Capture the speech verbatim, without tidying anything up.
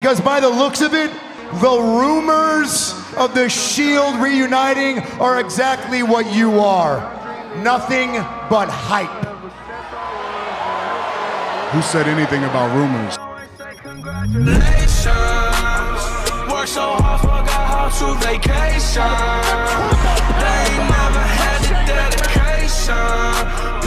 because by the looks of it, the rumors of the Shield reuniting are exactly what you are. Nothing but hype. Who said anything about rumors? Congratulations. Work so hard, forgot how to vacation. They ain't never had the dedication.